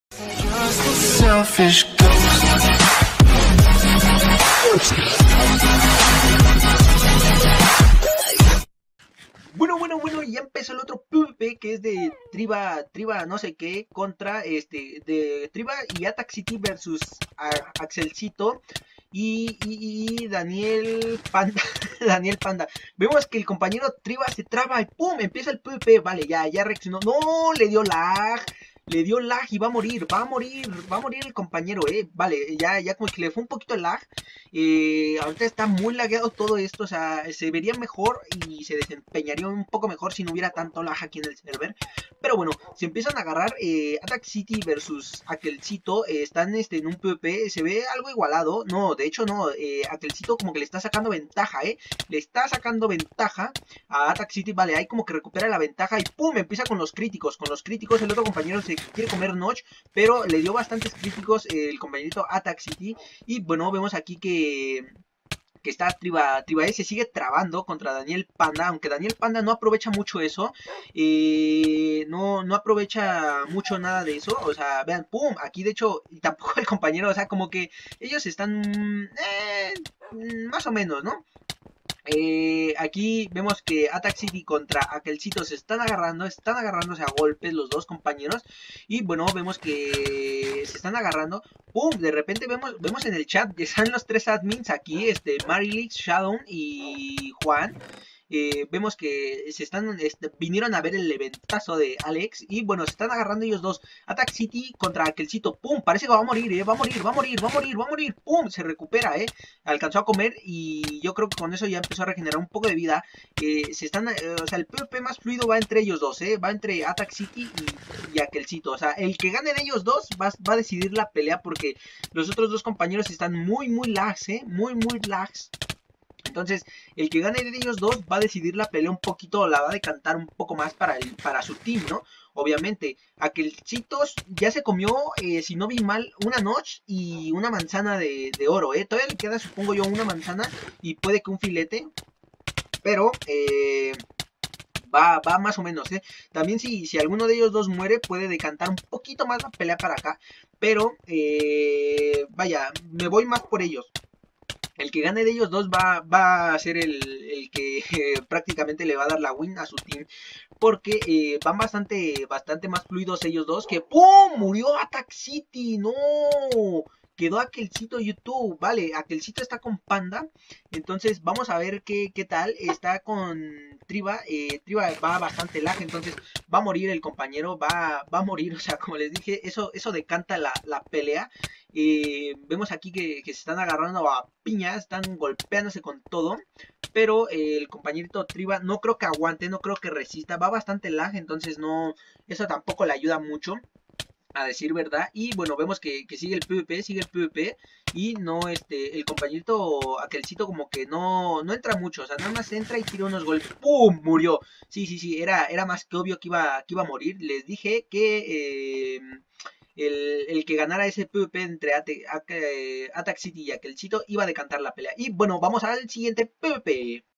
Selfish ghost. Bueno, ya empezó el otro PvP que es de Triba no sé qué contra de Triba y Attack City versus Axelcito y Daniel Panda. Daniel Panda. Vemos que el compañero Triba se traba y ¡pum! Empieza el PvP. Vale, ya reaccionó. ¡No! Le dio lag. Le dio lag y va a morir, va a morir el compañero, vale, ya como que le fue un poquito lag. Ahorita está muy lagueado todo esto, o sea, se vería mejor y se desempeñaría un poco mejor si no hubiera tanto lag aquí en el server. Pero bueno, se empiezan a agarrar Attack City versus Aquelcito, están en un PvP, se ve algo igualado. No, de hecho no, Aquelcito como que le está sacando ventaja, le está sacando ventaja a Attack City. Vale, ahí como que recupera la ventaja y ¡pum! Empieza con los críticos. Con los críticos el otro compañero se quiere comer Notch, pero le dio bastantes críticos el compañerito Attack City. Y bueno, vemos aquí que está Triba E se sigue trabando contra Daniel Panda, aunque Daniel Panda no aprovecha mucho eso, no aprovecha mucho nada de eso, o sea, vean, pum, aquí de hecho, y tampoco el compañero, o sea, como que ellos están, más o menos, ¿no? Aquí vemos que Attack City contra Aquelcito se están agarrándose a golpes los dos compañeros. Y bueno, vemos que se están agarrando. ¡Pum! De repente vemos en el chat que están los tres admins aquí, Marilix, Shadow y Juan. Vemos que vinieron a ver el eventazo de Alex. Y bueno, se están agarrando ellos dos. Attack City contra Aquelcito. ¡Pum! Parece que va a morir, va a morir, va a morir, va a morir, va a morir. ¡Pum! Se recupera, alcanzó a comer y yo creo que con eso ya empezó a regenerar un poco de vida. O sea, el PvP más fluido va entre ellos dos, va entre Attack City y Aquelcito. O sea, el que gane de ellos dos va a decidir la pelea porque los otros dos compañeros están muy lags, muy lags. Entonces, el que gane de ellos dos va a decidir la pelea un poquito, la va a decantar un poco más para su team, ¿no? Obviamente, Aquelcitos ya se comió, si no vi mal, una Notch y una manzana de oro, Todavía le queda, supongo yo, una manzana y puede que un filete, pero va más o menos, También si alguno de ellos dos muere, puede decantar un poquito más la pelea para acá, pero vaya, me voy más por ellos. El que gane de ellos dos va a ser el que prácticamente le va a dar la win a su team. Porque van bastante más fluidos ellos dos. Que ¡pum! Murió Attack City. ¡No! Quedó Aquelcito YouTube. Vale, Aquelcito está con Panda. Entonces vamos a ver qué tal. Está con Triba. Triba va bastante lag. Entonces va a morir el compañero. Va a morir. O sea, como les dije, eso decanta la pelea. Vemos aquí que se están agarrando a piñas, están golpeándose con todo. Pero el compañerito Triba no creo que aguante, no creo que resista. Va bastante lag, entonces no, eso tampoco le ayuda mucho, a decir verdad. Y bueno, vemos que sigue el PvP. Y no, el compañerito Aquelcito como que no entra mucho. O sea, nada más entra y tira unos golpes. ¡Pum! Murió. Sí, era más que obvio que iba a morir. Les dije que el que ganara ese PvP entre Attack City y Aquelcito iba a decantar la pelea. Y bueno, vamos al siguiente PvP.